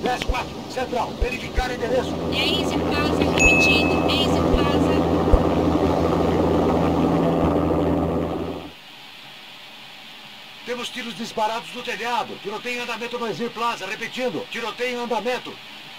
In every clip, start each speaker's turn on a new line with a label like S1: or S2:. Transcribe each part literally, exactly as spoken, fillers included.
S1: S quatro, Central, verificar endereço.
S2: É isso em casa, repetindo, é isso em casa.
S1: Temos tiros disparados no telhado. Tiroteio em andamento no Exir Plaza. Repetindo, tiroteio em andamento.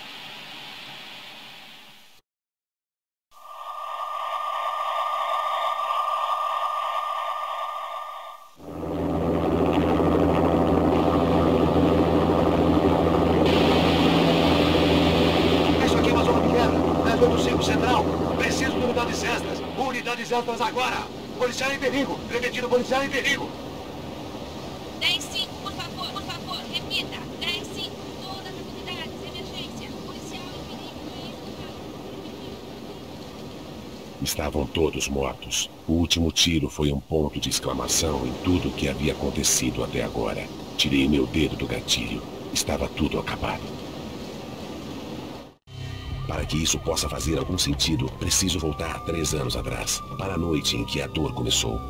S1: Isso aqui é uma zona de guerra. dez oito cinco Central. Preciso de unidades extras. Unidades extras agora. Policial em perigo. Repetindo, policial em perigo.
S2: dez cinco, por favor, por favor, repita. dez cinco, todas as unidades, emergência. Policial em perigo.
S3: Estavam todos mortos. O último tiro foi um ponto de exclamação em tudo o que havia acontecido até agora. Tirei meu dedo do gatilho. Estava tudo acabado. Para que isso possa fazer algum sentido, preciso voltar três anos atrás, para a noite em que a dor começou.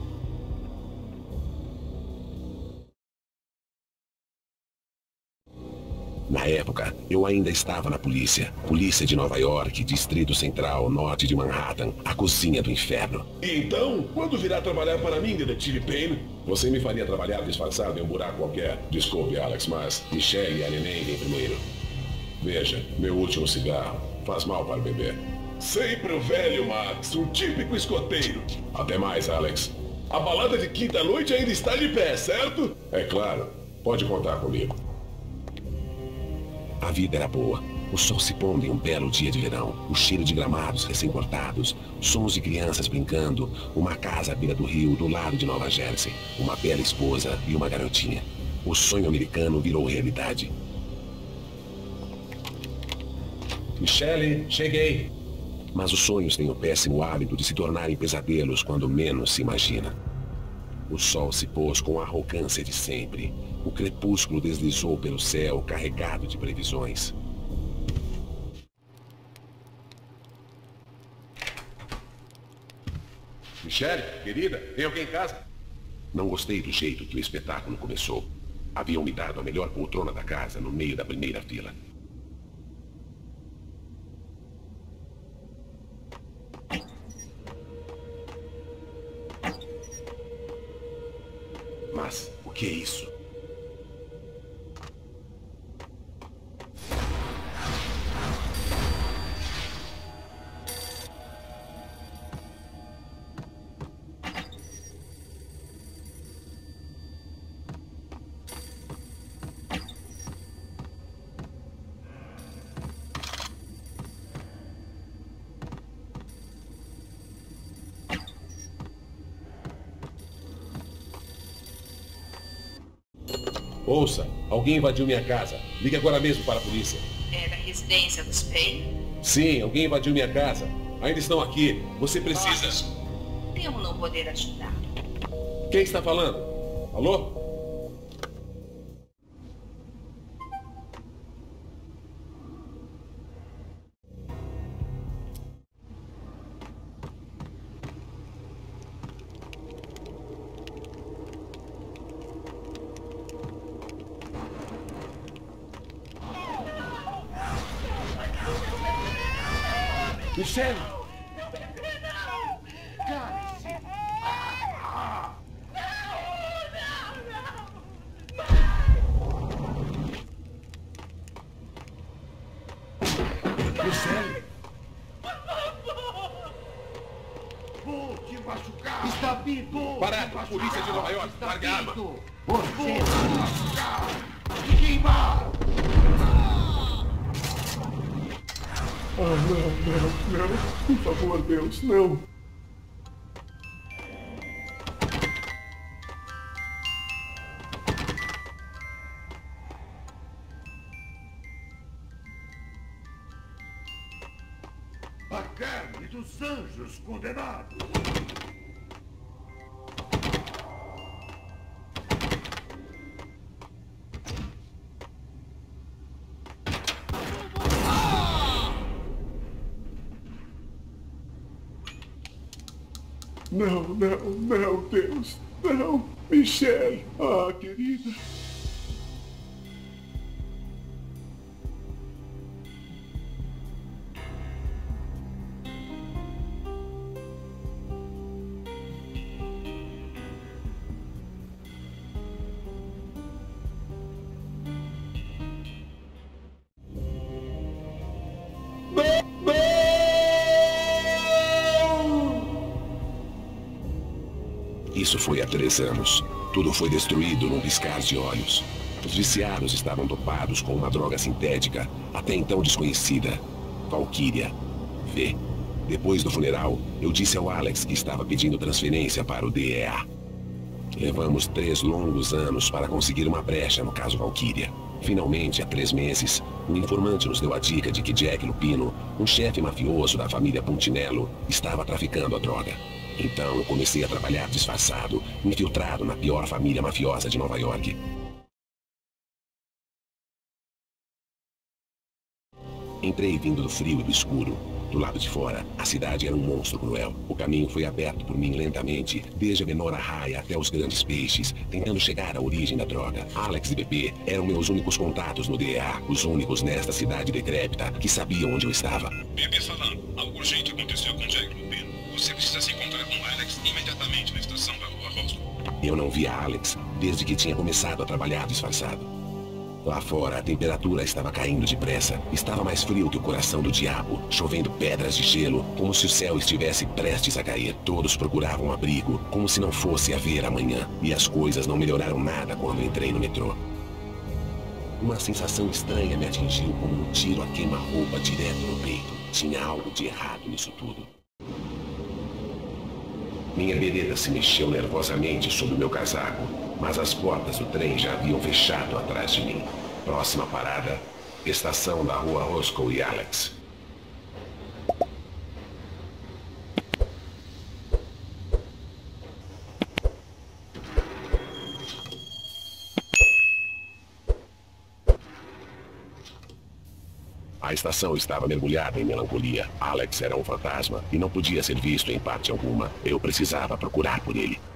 S3: Na época, eu ainda estava na polícia. Polícia de Nova York, Distrito Central, norte de Manhattan, a cozinha do inferno.
S4: Então, quando virá trabalhar para mim, detetive Payne? Você me faria trabalhar disfarçado em um buraco qualquer. Desculpe, Alex, mas Michelle e a neném vêm primeiro. Veja, meu último cigarro. Faz mal para beber. Sempre o velho Max, um típico escoteiro. Até mais, Alex. A balada de quinta-noite ainda está de pé, certo? É claro. Pode contar comigo.
S3: A vida era boa. O sol se pondo em um belo dia de verão. O cheiro de gramados recém-cortados. Sons de crianças brincando. Uma casa à beira do rio, do lado de Nova Jersey. Uma bela esposa e uma garotinha. O sonho americano virou realidade.
S4: Michelle, cheguei.
S3: Mas os sonhos têm o péssimo hábito de se tornarem pesadelos quando menos se imagina. O sol se pôs com a arrogância de sempre. O crepúsculo deslizou pelo céu, carregado de previsões.
S4: Michelle, querida, tem alguém em casa?
S3: Não gostei do jeito que o espetáculo começou. Haviam me dado a melhor poltrona da casa, no meio da primeira fila. Mas, o que é isso?
S4: Ouça, alguém invadiu minha casa. Ligue agora mesmo para a polícia.
S2: É da residência dos Payne.
S4: Sim, alguém invadiu minha casa. Ainda estão aqui. Você precisa...
S2: Temo não poder ajudar.
S4: Quem está falando? Alô? Michelle!
S1: Cale-se! Michelle! Vou te machucar! Está vivo!
S4: Parado! Polícia de Nova York! Larga a arma!
S1: Você vai me machucar! Me queimar!
S4: Oh, não, não, não. Por favor, Deus, não.
S1: A carne dos anjos condenados!
S4: Não, não, não, Deus. Não. Michelle. Ah, querida.
S3: Isso foi há três anos. Tudo foi destruído num piscar de olhos. Os viciados estavam dopados com uma droga sintética, até então desconhecida. Valkyria. V. Depois do funeral, eu disse ao Alex que estava pedindo transferência para o D E A. Levamos três longos anos para conseguir uma brecha no caso Valkyria. Finalmente, há três meses, um informante nos deu a dica de que Jack Lupino, um chefe mafioso da família Puntinello, estava traficando a droga. Então eu comecei a trabalhar disfarçado, infiltrado na pior família mafiosa de Nova York. Entrei vindo do frio e do escuro. Do lado de fora, a cidade era um monstro cruel. O caminho foi aberto por mim lentamente, desde a menor arraia até os grandes peixes, tentando chegar à origem da droga. Alex e B P eram meus únicos contatos no D E A, os únicos nesta cidade decrépita que sabiam onde eu estava.
S5: B P falando. Algo urgente aconteceu com Jack Lupino. Você precisa se encontrar com Alex imediatamente na estação da Rua Roscoe.
S3: Eu não via Alex desde que tinha começado a trabalhar disfarçado. Lá fora, a temperatura estava caindo depressa. Estava mais frio que o coração do diabo, chovendo pedras de gelo, como se o céu estivesse prestes a cair. Todos procuravam abrigo, como se não fosse haver amanhã. E as coisas não melhoraram nada quando entrei no metrô. Uma sensação estranha me atingiu como um tiro a queima-roupa direto no peito. Tinha algo de errado nisso tudo. Minha bereta se mexeu nervosamente sob o meu casaco, mas as portas do trem já haviam fechado atrás de mim. Próxima parada, estação da Rua Roscoe e Alex. A estação estava mergulhada em melancolia. Alex era um fantasma e não podia ser visto em parte alguma. Eu precisava procurar por ele.